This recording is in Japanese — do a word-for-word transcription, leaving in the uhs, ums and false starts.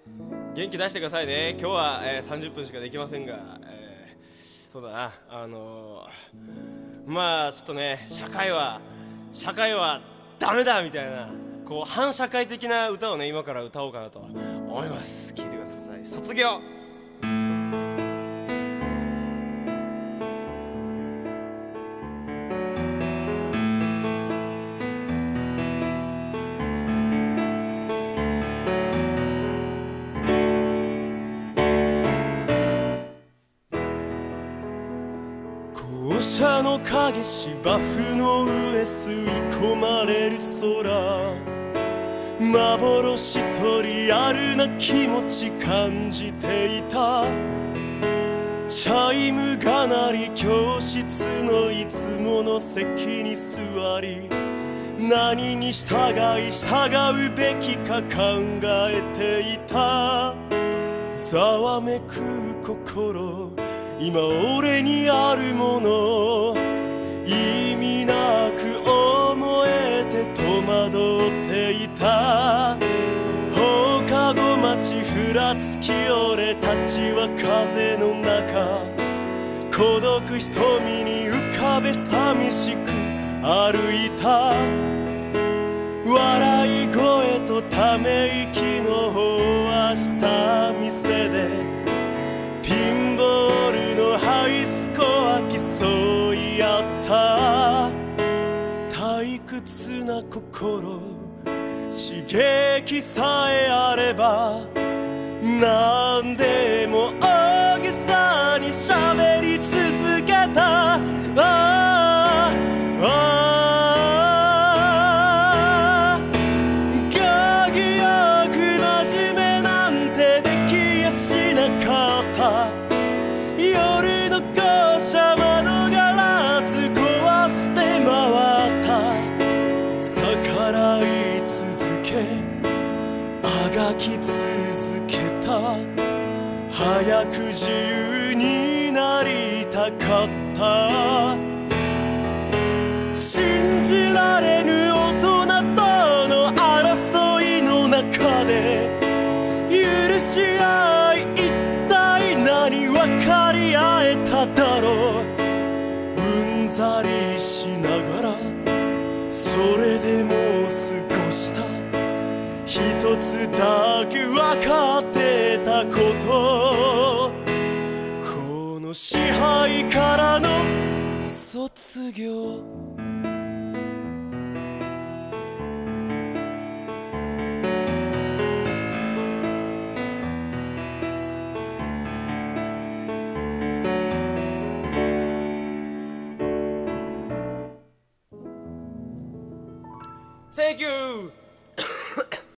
元気出してくださいね。今日は、えー、さんじゅっぷんしかできませんが、えー、そうだな、あのー、まあちょっとね、社会は社会はダメだみたいな、こう反社会的な歌をね、今から歌おうかなと思います。聴いてください。卒業。校舎の影、芝生の上吸い込まれる空、幻とリアルな気持ち感じていた。チャイムが鳴り、教室のいつもの席に座り、何に従い従うべきか考えていた。ざわめく心、今俺にあるもの、意味なく思えて戸惑っていた。放課後街ふらつき俺たちは風の中、孤独瞳に浮かべ寂しく歩いた。笑い声とため息の方はした店で、ピンボールのハイスコア競い合った。退屈な心、刺激さえあれば何でも大げさに喋り続けた。ああああ、行儀よく真面目なんてできやしなかった。夜の校舎窓ガラス壊して回った。逆らい続けあがき続けた。早く自由になりたかった。信じられぬ大人との争いの中で、許し合い一体何分かり合えただろう。うんざりしながらそれでも過ごした。一つだけ分かってたこと、この支配からの卒業。Thank you